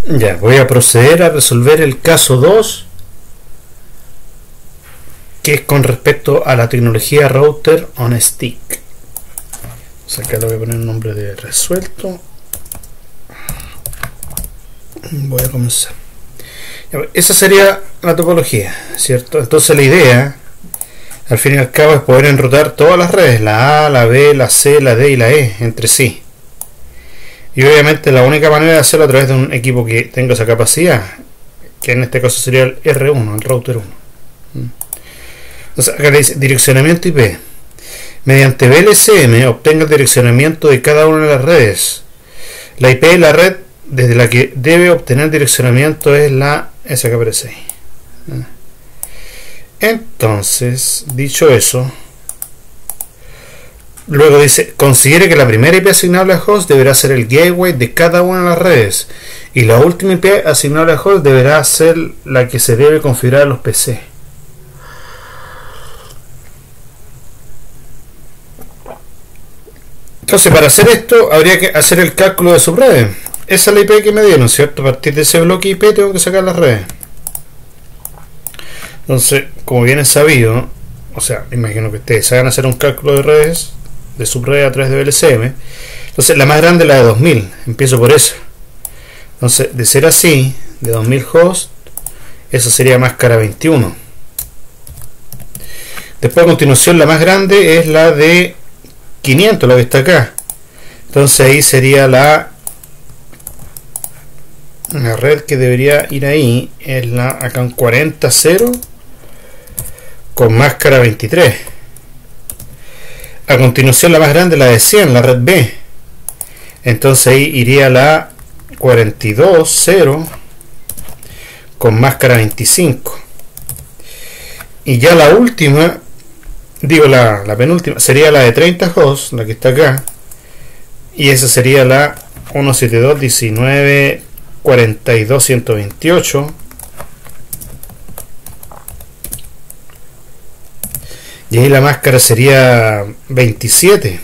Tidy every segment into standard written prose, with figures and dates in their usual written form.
Ya, voy a proceder a resolver el caso 2, que es con respecto a la tecnología router on stick. O sea, acá le voy a poner el nombre de resuelto. Voy a comenzar. Esa sería la topología, ¿cierto? Entonces la idea, al fin y al cabo, es poder enrutar todas las redes, la A, la B, la C, la D y la E, entre sí. Y obviamente la única manera de hacerlo a través de un equipo que tenga esa capacidad, que en este caso sería el R1, el router 1. Entonces acá le dice direccionamiento IP. Mediante VLCM obtenga el direccionamiento de cada una de las redes. La IP de la red desde la que debe obtener direccionamiento es esa que aparece ahí. Entonces, dicho eso, luego dice, considere que la primera IP asignable a host deberá ser el gateway de cada una de las redes y la última IP asignable a host deberá ser la que se debe configurar a los PC. Entonces, para hacer esto habría que hacer el cálculo de subredes. Esa es la IP que me dieron, ¿cierto? A partir de ese bloque IP tengo que sacar las redes. Entonces, como bien es sabido, o sea, imagino que ustedes hagan hacer un cálculo de redes, de subredes a través de VLCM. Entonces, la más grande es la de 2000, empiezo por esa. Entonces, de ser así, de 2000 hosts, esa sería máscara 21. Después, a continuación, la más grande es la de 500, la que está acá. Entonces, ahí sería la red que debería ir ahí, es la acá en 40.0 con máscara 23. A continuación la más grande, la de 100, la red B. Entonces ahí iría la 42.0 con máscara 25. Y ya la última, digo la penúltima, sería la de 30 hosts, la que está acá. Y esa sería la 172.19.42.128. Y ahí la máscara sería 27.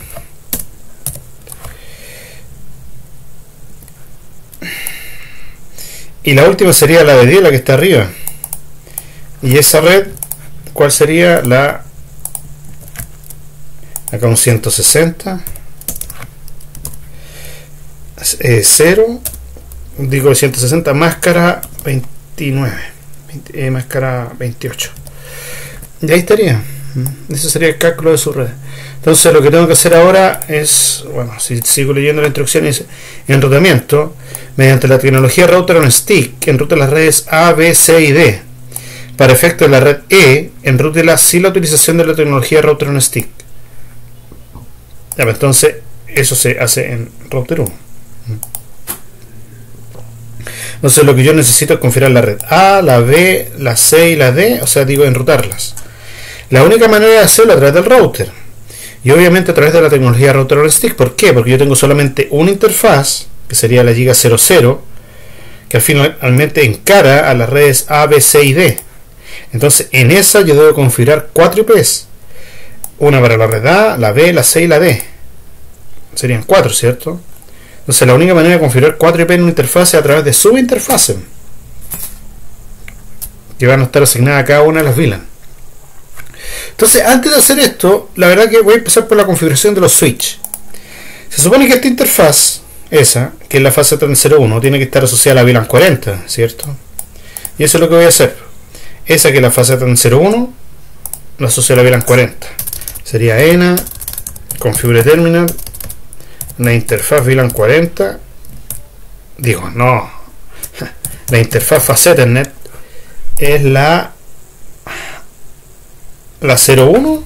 Y la última sería la de 10, la que está arriba. Y esa red, ¿cuál sería? La acá un 160. 0. Digo 160, máscara 29. Máscara 28. Y ahí estaría. Ese sería el cálculo de su red. Entonces lo que tengo que hacer ahora es, bueno, si sigo leyendo la instrucción, dice enrutamiento mediante la tecnología router on stick, enrute las redes A, B, C y D. Para efecto de la red E, enrútela sin la utilización de la tecnología router on stick. Entonces eso se hace en router 1. Entonces lo que yo necesito es configurar la red A, la B, la C y la D, o sea, digo enrutarlas. La única manera de hacerlo es a través del router. Y obviamente a través de la tecnología router on stick. ¿Por qué? Porque yo tengo solamente una interfaz, que sería la giga 00, que al finalmente encara a las redes A, B, C y D. Entonces en esa yo debo configurar 4 IPs. Una para la red A, la B, la C y la D. Serían 4, ¿cierto? Entonces la única manera de configurar 4 IP en una interfaz es a través de subinterfaces, que van a estar asignadas a cada una de las VLAN. Entonces, antes de hacer esto, la verdad que voy a empezar por la configuración de los switch. Se supone que esta interfaz, esa, que es la fase 301, tiene que estar asociada a la VLAN 40, ¿cierto? Y eso es lo que voy a hacer. Esa que es la fase 301, la asocio a la VLAN 40. Sería ENA, configure terminal, la interfaz VLAN 40. Digo, no. La interfaz fase Ethernet es la 01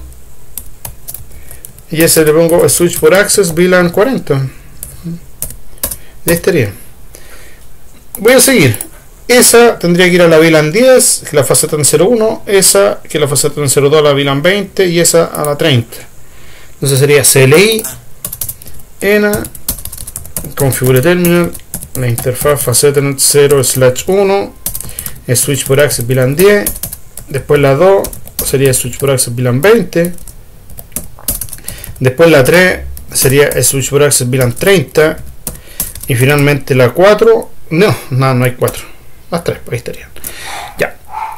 y ese le pongo switch por access VLAN 40. Ya estaría. Voy a seguir. Esa tendría que ir a la VLAN 10, que es la fase 301, esa que es la fase 302 a la VLAN 20 y esa a la 30. Entonces sería CLI ENA configure terminal, la interfaz fase Ethernet 0/1, el switch por access VLAN 10, después la 2 sería el switch por access VLAN 20, después la 3 sería el switch por access VLAN 30 y finalmente la 4 No hay 4. Más 3, ahí estarían. Ya.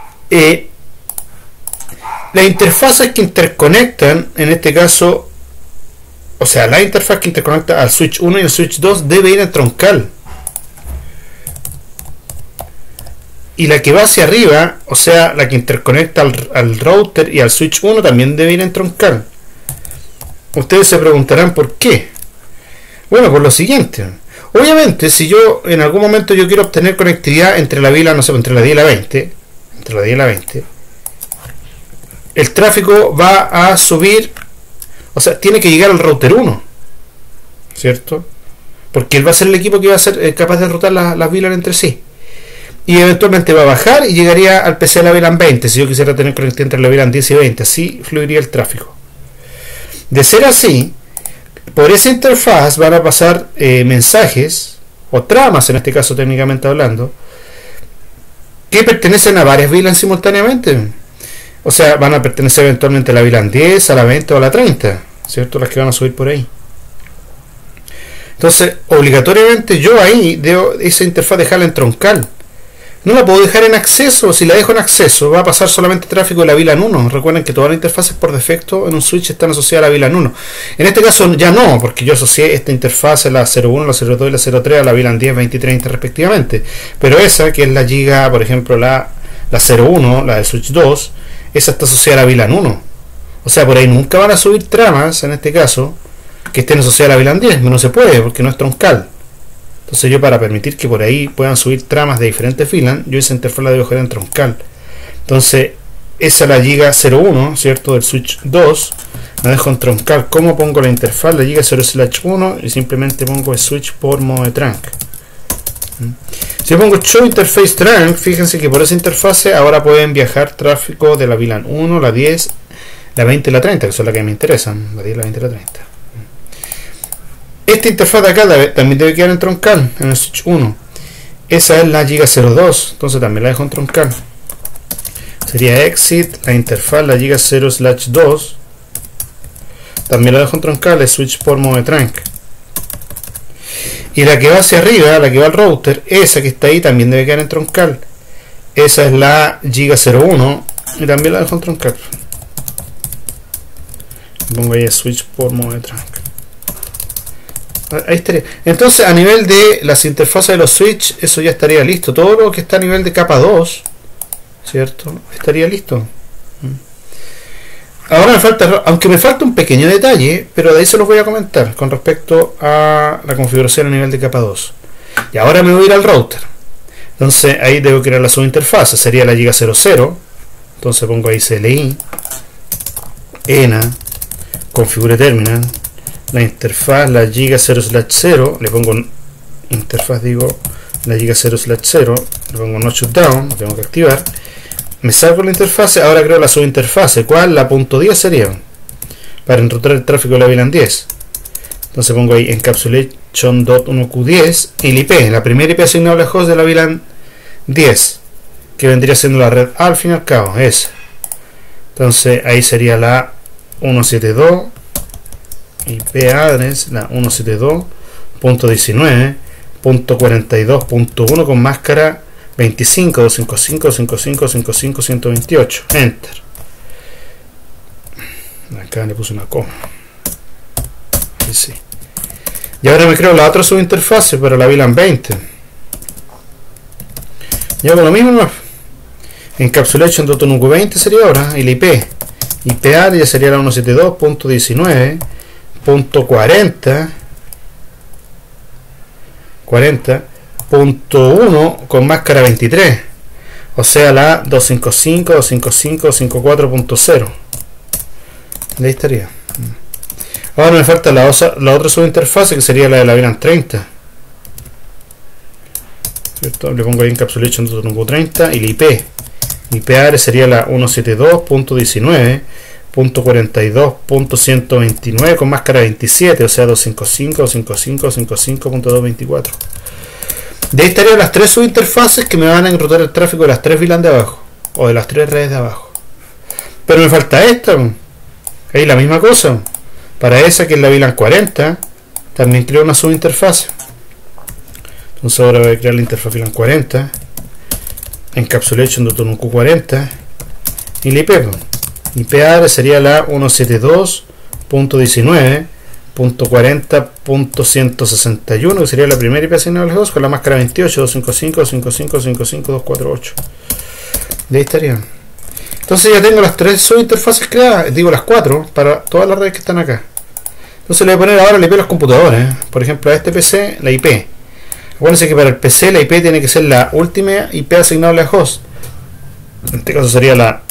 Las interfaces que interconectan, en este caso, o sea, la interfaz que interconecta al switch 1 y al switch 2 debe ir en troncal. Y la que va hacia arriba, o sea, la que interconecta al router y al switch 1 también debe ir en troncal. Ustedes se preguntarán por qué. Bueno, por lo siguiente. Obviamente, si yo en algún momento yo quiero obtener conectividad entre la vila, no sé, entre la 10 y la 20, el tráfico va a subir, o sea, tiene que llegar al router 1, ¿cierto? Porque él va a ser el equipo que va a ser capaz de rotar las VLAN entre sí. Y eventualmente va a bajar y llegaría al PC de la VLAN 20, si yo quisiera tener conectividad entre la VLAN 10 y 20, así fluiría el tráfico. De ser así, por esa interfaz van a pasar mensajes, o tramas en este caso técnicamente hablando, que pertenecen a varias VLAN simultáneamente. O sea, van a pertenecer eventualmente a la VLAN 10, a la 20 o a la 30, ¿cierto? Las que van a subir por ahí. Entonces, obligatoriamente yo ahí debo esa interfaz dejarla en troncal. No la puedo dejar en acceso. Si la dejo en acceso, va a pasar solamente tráfico de la VLAN 1. Recuerden que todas las interfaces por defecto en un switch están asociadas a la VLAN 1. En este caso ya no, porque yo asocié esta interfaz, la 01, la 02 y la 03, a la VLAN 10, 20 y 30 respectivamente. Pero esa, que es la giga, por ejemplo, la 01, la del switch 2, esa está asociada a la VLAN 1. O sea, por ahí nunca van a subir tramas, en este caso, que estén asociadas a la VLAN 10. No se puede, porque no es troncal. Entonces yo, para permitir que por ahí puedan subir tramas de diferentes VLAN, yo esa interfaz la debo dejar en troncal. Entonces esa es la giga 01, ¿cierto? Del switch 2, la dejo en troncal. ¿Cómo pongo la interfaz? La giga 0/1 y simplemente pongo el switch por mode trunk. Si yo pongo show interface trunk, fíjense que por esa interfase ahora pueden viajar tráfico de la VLAN 1, la 10, la 20 y la 30, que son las que me interesan, la 10, la 20 y la 30. Esta interfaz de acá también debe quedar en troncal, en el switch 1. Esa es la giga 02, entonces también la dejo en troncal. Sería exit, la interfaz, la giga 0/2. También la dejo en troncal, el switch por mode trunk. Y la que va hacia arriba, la que va al router, esa que está ahí también debe quedar en troncal. Esa es la giga 01 y también la dejo en troncal. Pongo ahí el switch por mode trunk. Ahí estaría. Entonces, a nivel de las interfaces de los switch, eso ya estaría listo. Todo lo que está a nivel de capa 2, ¿cierto? Estaría listo. Ahora me falta, aunque me falta un pequeño detalle, pero de ahí se los voy a comentar con respecto a la configuración a nivel de capa 2. Y ahora me voy a ir al router. Entonces ahí debo crear la subinterfaz. Sería la giga 00. Entonces pongo ahí CLI, ENA, configure terminal. La interfaz, la giga 0/0, le pongo interfaz, digo, la giga 0/0, le pongo no shutdown, lo tengo que activar. Me salgo la interfaz, ahora creo la subinterfaz. ¿Cuál? La .10 sería, para enrutar el tráfico de la VLAN 10. Entonces pongo ahí encapsulation.1q10 y el IP, la primera IP asignable a host de la VLAN 10, que vendría siendo la red A al fin y al cabo, esa. Entonces ahí sería la 172. IP address, la 172.19.42.1 con máscara 25, 255, 55, 55, 128. Enter. Acá le puse una coma. Ahí sí. Y ahora me creo la otra subinterfase para la VLAN 20. Yo hago lo mismo, ¿no? Encapsulation.1q20 sería ahora, y la IP. IP address sería la 172.19.40.1 con máscara 23, o sea la 255, 255, 54.0. Ahí estaría. Ahora me falta la otra subinterfase, que sería la de la VLAN 30, ¿cierto? Le pongo ahí encapsulation.1q30 y la IP address sería la 172.19.42.129 con máscara 27, o sea 255, 55, 55.224. De ahí estarían las tres subinterfaces que me van a enrutar el tráfico de las tres VLAN de abajo, o de las tres redes de abajo. Pero me falta esta. Ahí la misma cosa. Para esa, que es la VLAN 40, también creo una subinterfase. Entonces ahora voy a crear la interfaz VLAN 40, encapsulation de un Q40 y la IP. IP address sería la 172.19.40.161, que sería la primera IP asignable al host, con la máscara 28.255.248. Y ahí estaría. Entonces ya tengo las tres subinterfaces creadas, digo las cuatro, para todas las redes que están acá. Entonces le voy a poner ahora la IP a los computadores. Por ejemplo, a este PC la IP. Acuérdense que para el PC la IP tiene que ser la última IP asignable a host. En este caso sería la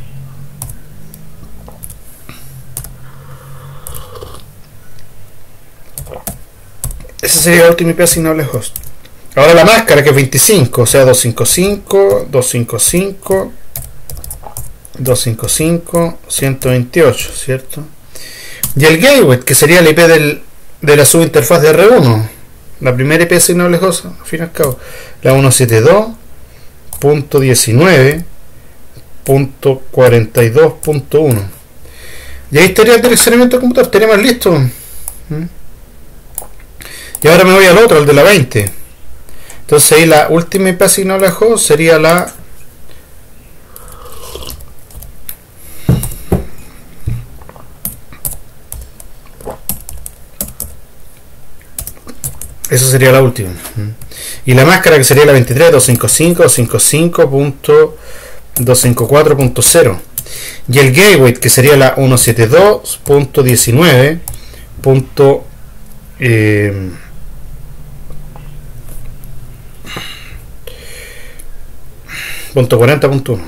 esa sería la última IP asignable a host. Ahora la máscara, que es 25, o sea 255, 255, 255, 128, ¿cierto? Y el gateway, que sería la IP de la subinterfaz de R1, la primera IP asignable a host, al fin y al cabo, la 172.19.42.1. Y ahí estaría el direccionamiento del computador, estaríamos listos. Y ahora me voy al otro, al de la 20. Entonces ahí la última IP asignable a host sería la esa sería la última. Y la máscara, que sería la 23.255.254.0. Y el gateway, que sería la 172.19. 40.1.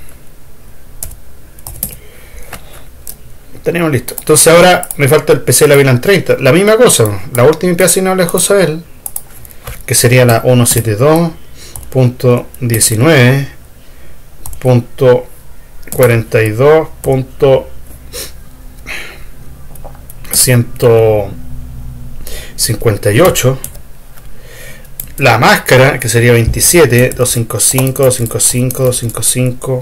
Tenemos listo. Entonces ahora me falta el PC de la VLAN 30. La misma cosa, la última IP asignable a host a él, que sería la 172.19.42.158. La máscara, que sería 27, 255, 255, 255,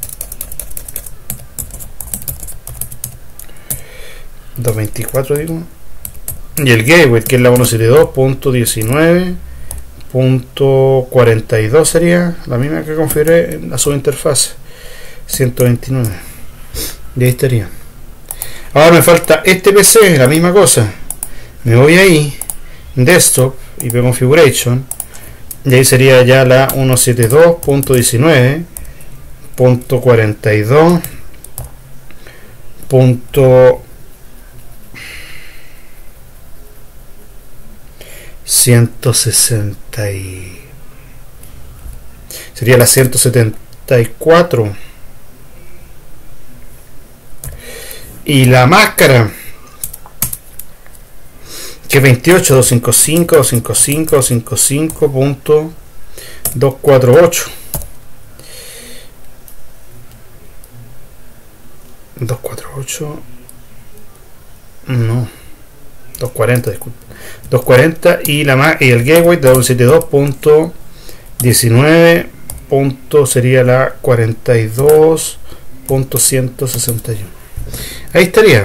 224 digo. Y el gateway, que es la 172.19.42, sería la misma que configuré en la subinterfaz 129. Y ahí estaría. Ahora me falta este PC, la misma cosa. Me voy ahí, desktop, IP configuration, y ahí sería ya la 172.160 sería la 174. Y la máscara, que es 28, 255, 255, 255.248. 248. No. 240, disculpe. 240 y el gateway de 172.19. Sería la 42.161. Ahí estaría.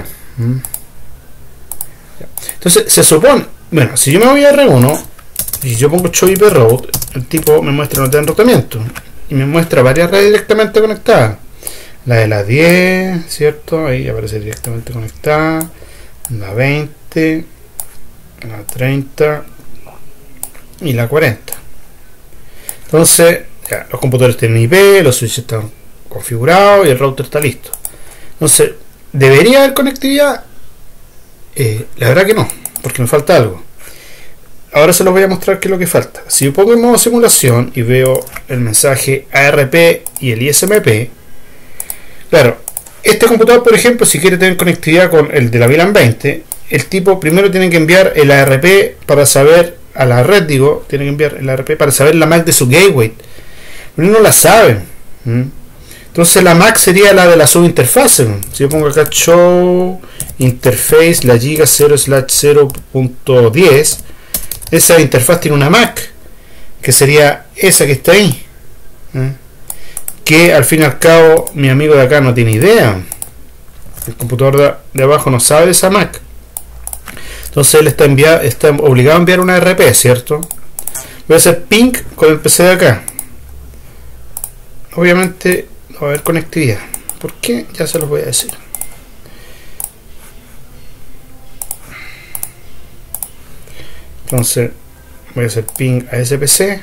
Entonces se supone, bueno, si yo me voy a R1 y yo pongo show IP route, el tipo me muestra nota de enrutamiento y me muestra varias redes directamente conectadas. La de la 10, ¿cierto? Ahí aparece directamente conectada. La 20, la 30 y la 40. Entonces, ya, los computadores tienen IP, los switches están configurados y el router está listo. Entonces, ¿debería haber conectividad? La verdad que no, porque me falta algo. Ahora se los voy a mostrar qué es lo que falta. Si yo pongo en modo simulación y veo el mensaje ARP y el ISMP, claro, este computador, por ejemplo, si quiere tener conectividad con el de la VLAN 20, el tipo primero tiene que enviar el ARP para saber, a la red digo, tiene que enviar el ARP para saber la MAC de su gateway. Pero no la sabe. Entonces la MAC sería la de la subinterfaz. Si yo pongo acá show interface, la giga 0/0.10, esa interfaz tiene una MAC, que sería esa que está ahí. Que al fin y al cabo mi amigo de acá no tiene idea. El computador de abajo no sabe de esa MAC. Entonces él está obligado a enviar una ARP, ¿cierto? Voy a hacer ping con el PC de acá. Obviamente no va a haber conectividad. ¿Por qué? Ya se los voy a decir. Entonces voy a hacer ping a ese PC.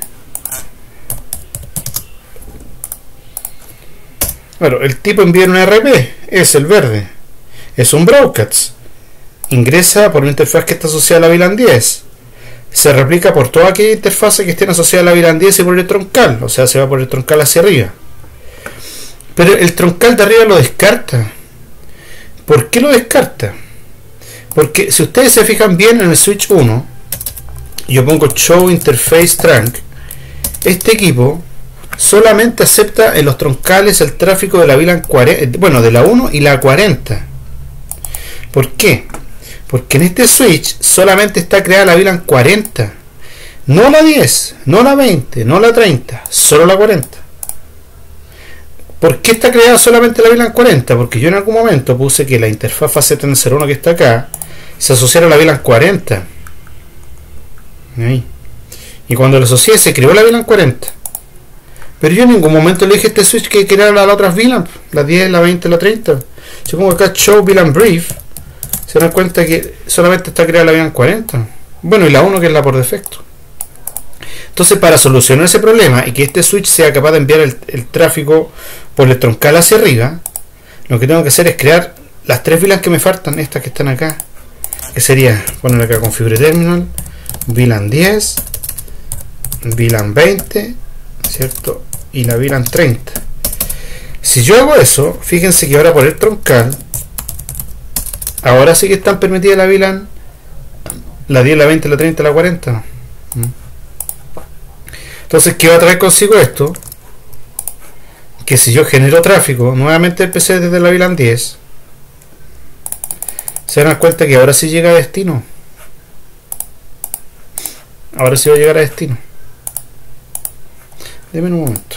Bueno, el tipo envía un RP, es el verde. Es un broadcast. Ingresa por una interfaz que está asociada a la VLAN 10. Se replica por toda aquella interfaz que estén asociada a la VLAN 10 y por el troncal. O sea, se va por el troncal hacia arriba. Pero el troncal de arriba lo descarta. ¿Por qué lo descarta? Porque si ustedes se fijan bien en el switch 1, yo pongo show interface trunk, este equipo solamente acepta en los troncales el tráfico de la VLAN 40, bueno, de la 1 y la 40. ¿Por qué? Porque en este switch solamente está creada la VLAN 40, no la 10, no la 20, no la 30, solo la 40. ¿Por qué está creada solamente la VLAN 40? Porque yo en algún momento puse que la interfaz FACetNC01 que está acá se asociara a la VLAN 40. Ahí. Y cuando lo asocié se creó la VLAN 40. Pero yo en ningún momento le dije a este switch que creara las otras VLAN, la 10, la 20, la 30. Si pongo acá show VLAN brief, se dan cuenta que solamente está creada la VLAN 40. Bueno, y la 1 que es la por defecto. Entonces, para solucionar ese problema y que este switch sea capaz de enviar el tráfico por el troncal hacia arriba, lo que tengo que hacer es crear las tres VLAN que me faltan, estas que están acá, que sería poner acá configure terminal, VLAN 10, VLAN 20, ¿cierto? Y la VLAN 30. Si yo hago eso, fíjense que ahora por el troncal, ahora sí que están permitidas la VLAN, la 10, la 20, la 30, la 40. Entonces, ¿qué va a traer consigo esto? Que si yo genero tráfico nuevamente el PC desde la VLAN 10, se dan cuenta que ahora sí llega a destino. Ahora sí va a llegar a destino. Deme un momento.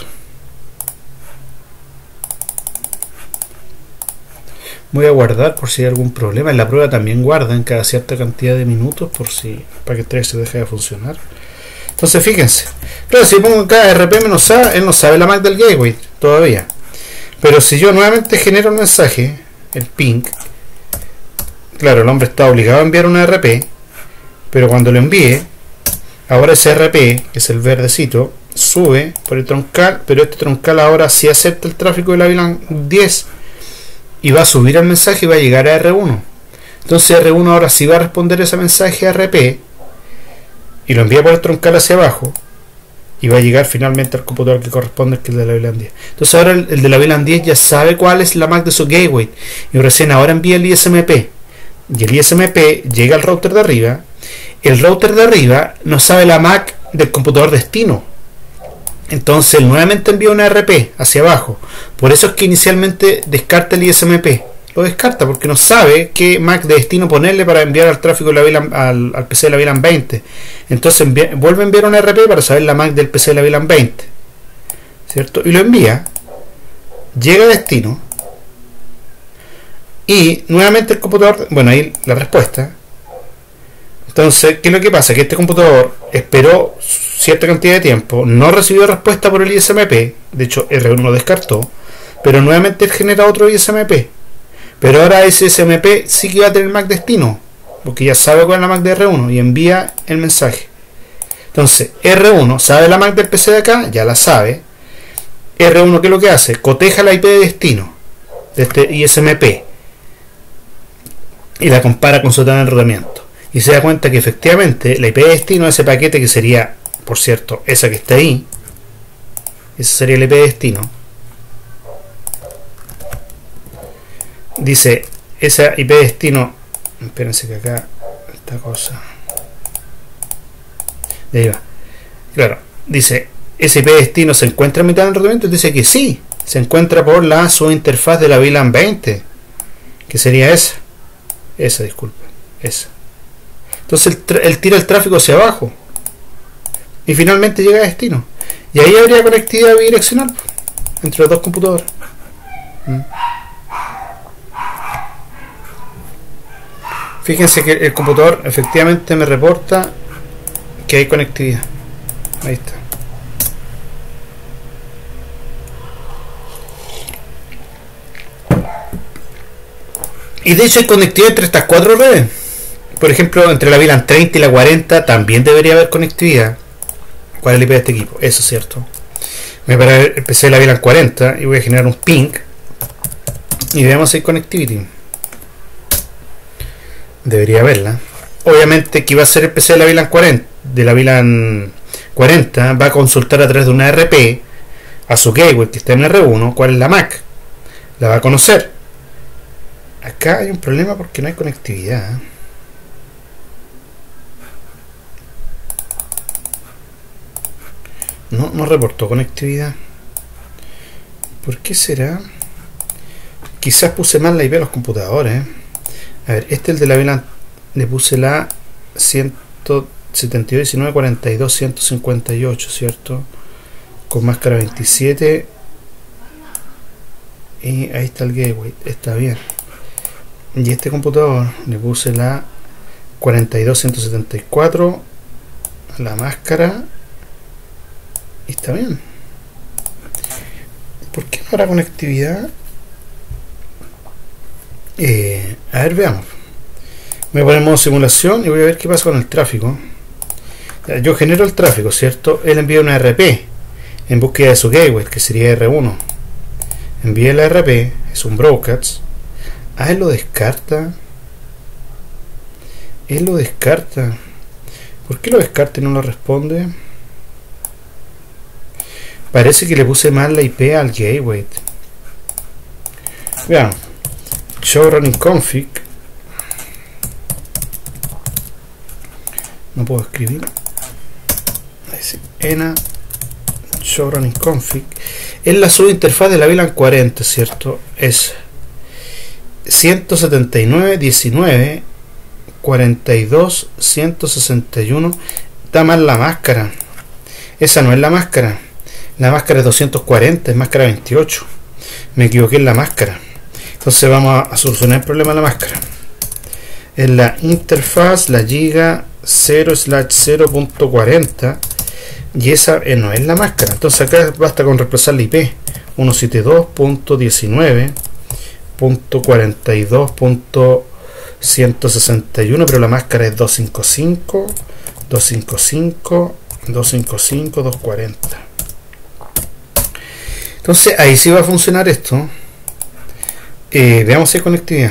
Voy a guardar por si hay algún problema. En la prueba también guardan cada cierta cantidad de minutos por si para que el track se deje de funcionar. Entonces fíjense, claro, si pongo acá RP-A, él no sabe la MAC del gateway todavía. Pero si yo nuevamente genero un mensaje, el ping, claro, el hombre está obligado a enviar un RP, pero cuando lo envíe, ahora ese RP, que es el verdecito, sube por el troncal, pero este troncal ahora sí acepta el tráfico de la VLAN 10 y va a subir el mensaje y va a llegar a R1. Entonces R1 ahora sí va a responder ese mensaje a RP y lo envía por el troncal hacia abajo y va a llegar finalmente al computador que corresponde, que es el de la VLAN 10. Entonces ahora el de la VLAN 10 ya sabe cuál es la MAC de su gateway y recién ahora envía el ISMP y el ISMP llega al router de arriba. El router de arriba no sabe la MAC del computador destino, entonces él nuevamente envía una RP hacia abajo. Por eso es que inicialmente descarta el ISMP, lo descarta porque no sabe qué MAC de destino ponerle para enviar al tráfico de la VLAN, al PC de la VLAN 20. Entonces vuelve a enviar una RP para saber la MAC del PC de la VLAN 20, ¿cierto? Y lo envía, llega a destino y nuevamente el computador, bueno, ahí la respuesta. Entonces, ¿qué es lo que pasa? Que este computador esperó cierta cantidad de tiempo, no recibió respuesta por el ISMP, de hecho R1 lo descartó, pero nuevamente él genera otro ISMP. Pero ahora ese ISMP sí que va a tener MAC destino, porque ya sabe cuál es la MAC de R1 y envía el mensaje. Entonces, R1 sabe la MAC del PC de acá, ya la sabe. R1, ¿qué es lo que hace? Coteja la IP de destino de este ISMP y la compara con su tabla de enrutamiento. Y se da cuenta que efectivamente la IP de destino de ese paquete, que sería, por cierto, esa que está ahí, esa sería la IP de destino, dice esa IP de destino, espérense que acá esta cosa de ahí va, claro, dice esa IP de destino se encuentra en mitad del enrutamiento, dice que sí, se encuentra por la subinterfaz de la VLAN 20, que sería esa, disculpen, esa. Entonces él tira el tráfico hacia abajo y finalmente llega a destino, y ahí habría conectividad bidireccional entre los dos computadores. Fíjense que el computador efectivamente me reporta que hay conectividad. Ahí está. Y de hecho hay conectividad entre estas 4 redes. Por ejemplo, entre la VLAN 30 y la 40 también debería haber conectividad. ¿Cuál es el IP de este equipo? Eso es cierto. Voy a parar el PC de la VLAN 40 y voy a generar un ping. Y veamos si hay connectivity. Debería haberla. Obviamente que va a ser el PC de la VLAN 40. De la VLAN 40 va a consultar a través de una RP a su gateway que está en R1 cuál es la MAC. La va a conocer. Acá hay un problema porque no hay conectividad. No reportó conectividad. ¿Por qué será? Quizás puse mal la IP de los computadores. A ver, este es el de la VLAN. Le puse la 172.19.42.158, ¿cierto? Con máscara 27. Y ahí está el gateway. Está bien. Y este computador le puse la 42.174. La máscara. Y está bien. ¿Por qué no habrá conectividad? A ver, veamos. Voy a poner modo simulación y voy a ver qué pasa con el tráfico. Yo genero el tráfico, ¿cierto? Él envía una RP en búsqueda de su gateway, que sería R1. Envía la RP, es un broadcast. Él lo descarta. Él lo descarta. ¿Por qué lo descarta y no lo responde? Parece que le puse mal la IP al gateway. Veamos. Show running config. No puedo escribir. ENA show running config. Es la subinterfaz de la VLAN 40, ¿cierto? Es 179.19.42.161. Está mal la máscara. Esa no es la máscara. La máscara es 240, es máscara 28. Me equivoqué en la máscara. Entonces vamos a solucionar el problema de la máscara. Es la interfaz, la giga 0/0.40. Y esa no es la máscara. Entonces acá basta con reemplazar la IP 172.19.42.161, pero la máscara es 255, 255, 255, 240. Entonces ahí sí va a funcionar esto. Veamos si hay conectividad.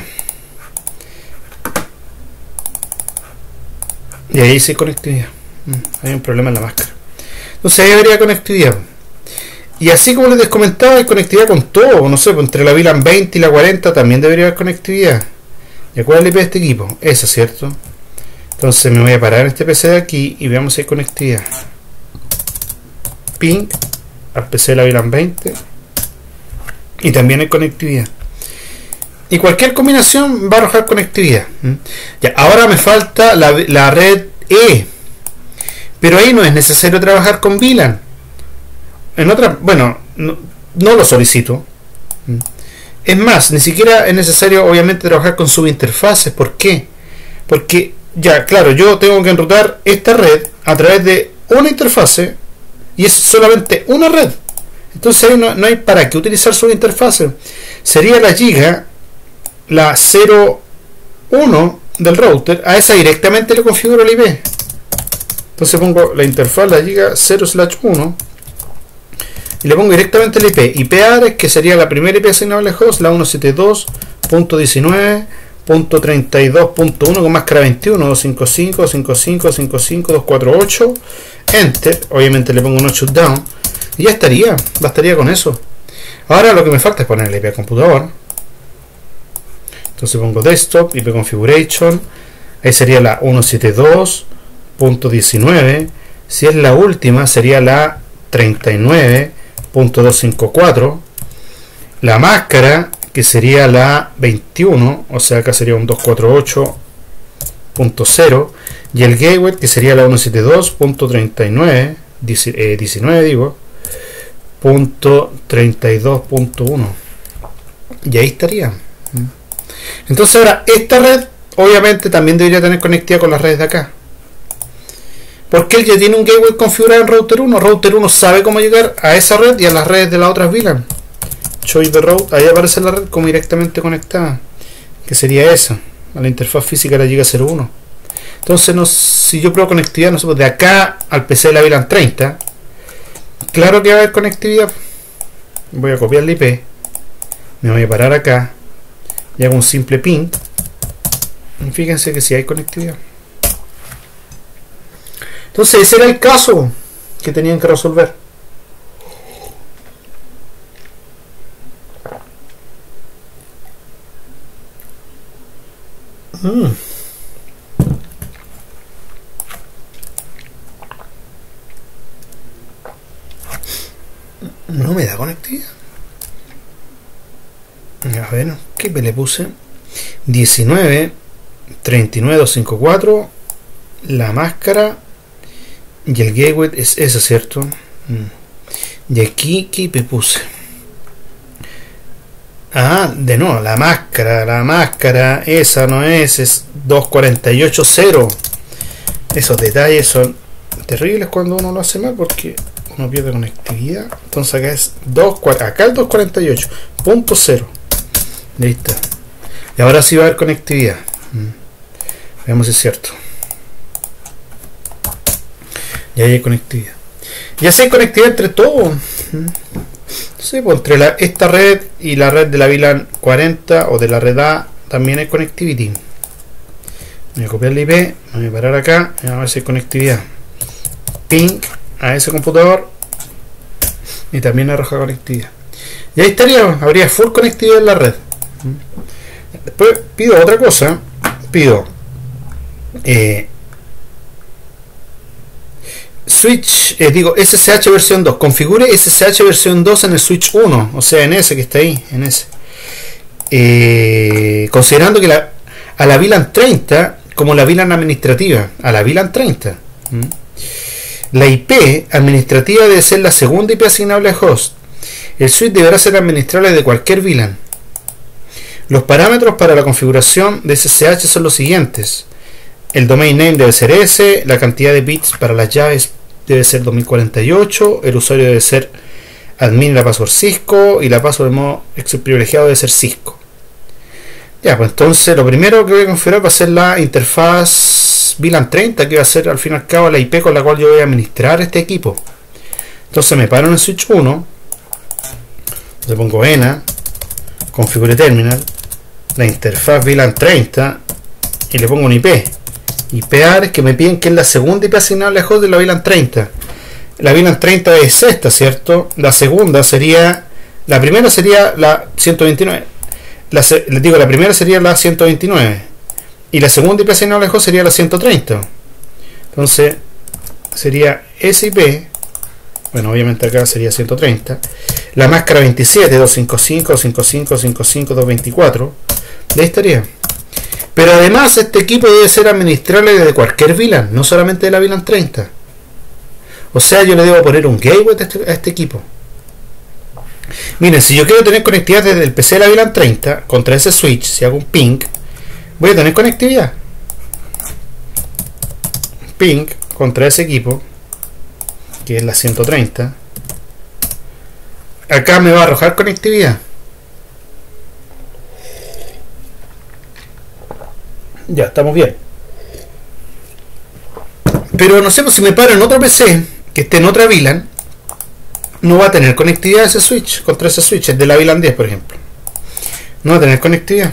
Y ahí sí hay conectividad. Hay un problema en la máscara. Entonces ahí habría conectividad. Y así como les comentaba, hay conectividad con todo. No sé, entre la VLAN 20 y la 40 también debería haber conectividad. ¿Y cuál es el IP de este equipo? Esa, ¿cierto? Entonces me voy a parar en este PC de aquí y veamos si hay conectividad. Ping al PC de la VLAN 20. Y también hay conectividad. Y cualquier combinación va a arrojar conectividad. Ya, ahora me falta la red E. Pero ahí no es necesario trabajar con VLAN. En otra, bueno, no lo solicito. Es más, ni siquiera es necesario obviamente trabajar con subinterfaces. ¿Por qué? Porque ya, claro, yo tengo que enrutar esta red a través de una interfase y es solamente una red. Entonces ahí no hay para qué utilizar subinterfaces. Sería la giga, la 0.1 del router, a esa directamente le configuro el IP. Entonces pongo la interfaz, la giga 0/1 y le pongo directamente el IP. IP address, que sería la primera IP asignable host, la 172.19.32.1 con máscara 21, 255, 255, 255, 248. Enter. Obviamente le pongo un shutdown y ya estaría. Bastaría con eso. Ahora lo que me falta es poner el IP al computador. Entonces pongo desktop, IP configuration. Ahí sería la 172.19. Si es la última, sería la 39.254. La máscara, que sería la 21, o sea, acá sería un 248.0. Y el gateway, que sería la 172.39, 19 digo, .32.1. Y ahí estaría. Entonces ahora, esta red obviamente también debería tener conectividad con las redes de acá. Porque él ya tiene un gateway configurado en router 1. Router 1 sabe cómo llegar a esa red y a las redes de las otras VLAN. Choice the route, ahí aparece la red como directamente conectada, que sería esa, a la interfaz física de la Giga 01. Entonces, no, si yo pruebo conectividad, no sé, pues de acá al PC de la VLAN 30, claro que va a haber conectividad. Voy a copiar la IP, me voy a parar acá y hago un simple ping. Y fíjense que si hay conectividad. Entonces ese era el caso que tenían que resolver. No me da conectividad. A ver, ¿qué le puse? 19 39254, la máscara y el gateway es ese, ¿cierto? Y aquí, ¿qué me puse? Ah, de nuevo, la máscara, esa no es 248.0. Esos detalles son terribles cuando uno lo hace mal porque uno pierde conectividad. Entonces acá es acá el 248.0. Listo. Y ahora sí va a haber conectividad. Veamos si es cierto. Ya hay conectividad. Ya sé conectividad entre todos. Sí, pues entre esta red y la red de la VLAN 40 o de la red A también hay connectivity. Voy a copiar la IP, me voy a parar acá y vamos a ver si hay conectividad. Ping a ese computador y también arroja conectividad. Y ahí estaría, habría full conectividad en la red. Después pido otra cosa, pido switch, digo SSH versión 2, configure SSH versión 2 en el switch 1, o sea en ese que está ahí, en ese, considerando que a la VLAN 30 como la VLAN administrativa, a la VLAN 30 la IP administrativa debe ser la segunda IP asignable a host. El switch deberá ser administrable de cualquier VLAN. Los parámetros para la configuración de SSH son los siguientes: el domain name debe ser ese, la cantidad de bits para las llaves debe ser 2048, el usuario debe ser admin la password Cisco y la password de modo privilegiado debe ser Cisco. Ya, pues entonces lo primero que voy a configurar va a ser la interfaz VLAN 30, que va a ser al fin y al cabo la IP con la cual yo voy a administrar este equipo. Entonces me paro en el switch 1, le pongo ENA, configure terminal, la interfaz VLAN 30 y le pongo un IP. IPAR que me piden que es la segunda IP asignable a host de la VLAN 30. La VLAN 30 es esta, ¿cierto? La segunda sería, la primera sería la 129. Les digo, la primera sería la 129 y la segunda IP asignable a host sería la 130. Entonces sería esa IP. Bueno, obviamente acá sería 130. La máscara 27, 255, 55, 55, 224. De ahí estaría. Pero además este equipo debe ser administrable desde cualquier VLAN, no solamente de la VLAN 30. O sea, yo le debo poner un gateway a este equipo. Miren, si yo quiero tener conectividad desde el PC de la VLAN 30 contra ese switch, si hago un ping, voy a tener conectividad. Ping contra ese equipo, que es la 130. Acá me va a arrojar conectividad. Ya, estamos bien. Pero no sé, pues si me paro en otro PC que esté en otra VLAN, no va a tener conectividad ese switch contra ese switch, el de la VLAN 10 por ejemplo. No va a tener conectividad.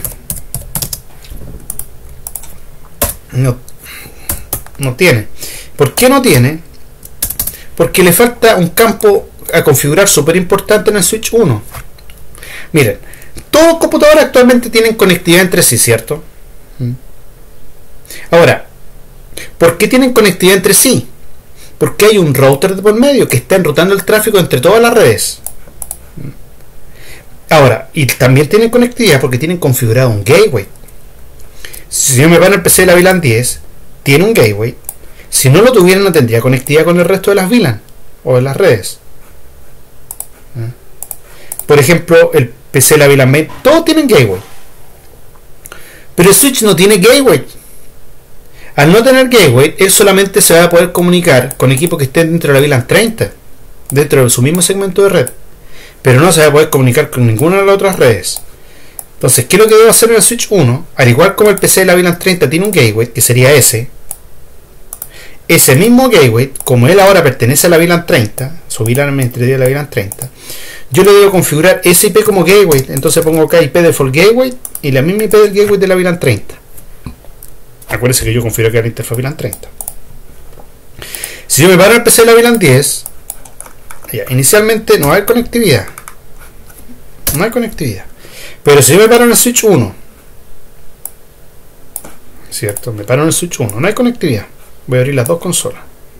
No tiene. ¿Por qué no tiene? Porque le falta un campo a configurar súper importante en el switch 1. Miren, todos los computadores actualmente tienen conectividad entre sí, ¿cierto? Ahora, ¿por qué tienen conectividad entre sí? Porque hay un router de por medio que está enrutando el tráfico entre todas las redes. Ahora, y también tienen conectividad porque tienen configurado un gateway. Si yo me paro en el PC de la VLAN 10, tiene un gateway. Si no lo tuviera, no tendría conectividad con el resto de las VLAN o de las redes. Por ejemplo, el PC de la VLAN 20, todos tienen gateway. Pero el switch no tiene gateway. Al no tener gateway, él solamente se va a poder comunicar con equipos que estén dentro de la VLAN 30, dentro de su mismo segmento de red, pero no se va a poder comunicar con ninguna de las otras redes. Entonces, ¿qué es lo que debo hacer en el switch 1? Al igual como el PC de la VLAN 30 tiene un gateway, que sería ese mismo gateway, como él ahora pertenece a la VLAN 30, su VLAN administrativa de la VLAN 30, yo le debo configurar ese IP como gateway. Entonces pongo acá IP default gateway y la misma IP del gateway de la VLAN 30. Acuérdense que yo configuro acá la interfaz VLAN 30. Si yo me paro el PC de la VLAN 10, ya, inicialmente no hay conectividad. No hay conectividad. Pero si yo me paro en el switch 1, ¿cierto? Me paro en el switch 1, no hay conectividad. Voy a abrir las dos consolas.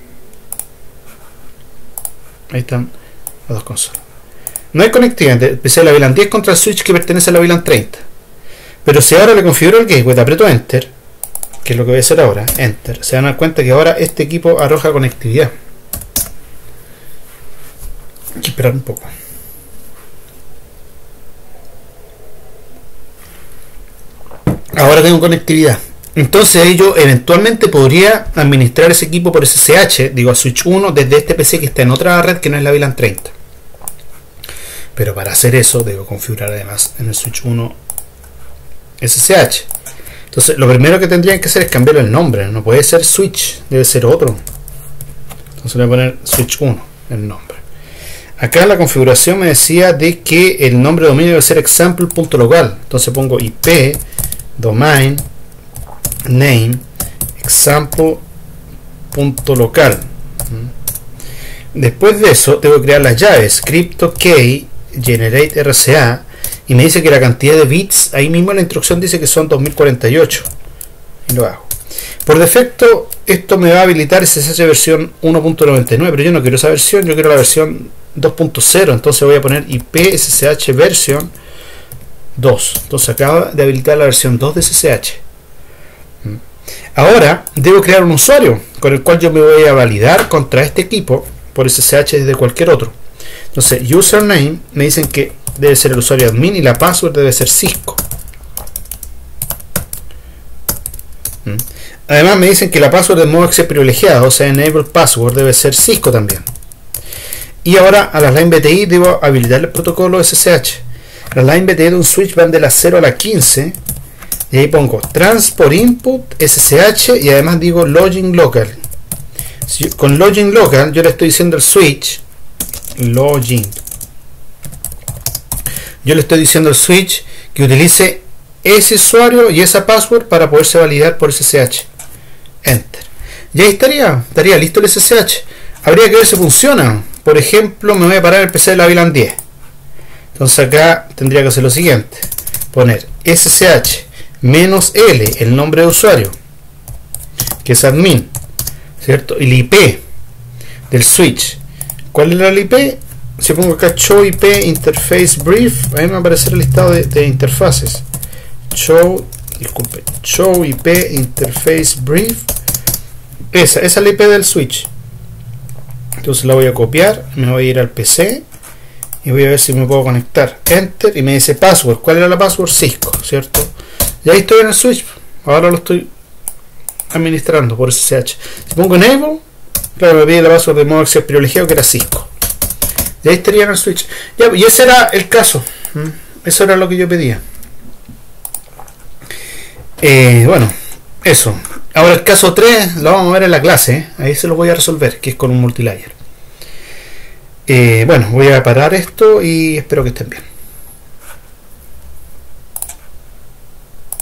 Ahí están las dos consolas. No hay conectividad entre el PC de la VLAN 10 contra el switch que pertenece a la VLAN 30. Pero si ahora le configuro el gateway, aprieto Enter, que es lo que voy a hacer ahora, Enter, se van a dar cuenta que ahora este equipo arroja conectividad. Hay que esperar un poco. Ahora tengo conectividad. Entonces yo eventualmente podría administrar ese equipo por SSH, digo a switch 1, desde este PC que está en otra red que no es la VLAN 30. Pero para hacer eso debo configurar además en el switch 1 SSH. Entonces lo primero que tendrían que hacer es cambiar el nombre. No puede ser switch, debe ser otro. Entonces voy a poner switch 1 el nombre. Acá en la configuración me decía de que el nombre de dominio debe ser example.local. Entonces pongo IP domain name example.local. Después de eso tengo que crear las llaves crypto-key generate RCA y me dice que la cantidad de bits, ahí mismo en la instrucción dice que son 2048 y lo hago. Por defecto esto me va a habilitar SSH versión 1.99, pero yo no quiero esa versión, yo quiero la versión 2.0, entonces voy a poner IP SSH versión 2. Entonces acaba de habilitar la versión 2 de SSH. Ahora debo crear un usuario con el cual yo me voy a validar contra este equipo por SSH desde cualquier otro. Entonces username me dicen que debe ser el usuario admin y la password debe ser Cisco. Además me dicen que la password de modo acceso privilegiado, o sea enable password, debe ser Cisco también. Y ahora a las line BTI debo habilitar el protocolo SSH. Las line BTI de un switch van de la 0 a la 15 y ahí pongo transport input SSH y además digo login local. Con login local yo le estoy diciendo al switch login. Yo le estoy diciendo al switch que utilice ese usuario y esa password para poderse validar por SSH. Enter. Y ahí estaría listo el SSH. Habría que ver si funciona. Por ejemplo, me voy a parar el PC de la VLAN 10. Entonces acá tendría que hacer lo siguiente. Poner SSH menos L, el nombre de usuario, que es admin, ¿cierto? Y el IP del switch. ¿Cuál era el IP? Si pongo acá show IP interface brief, ahí me va a aparecer el listado de interfaces. Show IP interface brief. Esa es la IP del switch. Entonces la voy a copiar, me voy a ir al PC y voy a ver si me puedo conectar. Enter y me dice password. ¿Cuál era la password? Cisco, ¿cierto? Y ahí estoy en el switch. Ahora lo estoy administrando por SSH. Si pongo enable, claro, me pide la password de modo acceso privilegiado que era Cisco. Y ahí estaría en el switch. Ya, y ese era el caso. Eso era lo que yo pedía. Bueno, eso. Ahora el caso 3 lo vamos a ver en la clase. Ahí se lo voy a resolver, que es con un multilayer. Bueno, voy a parar esto y espero que estén bien.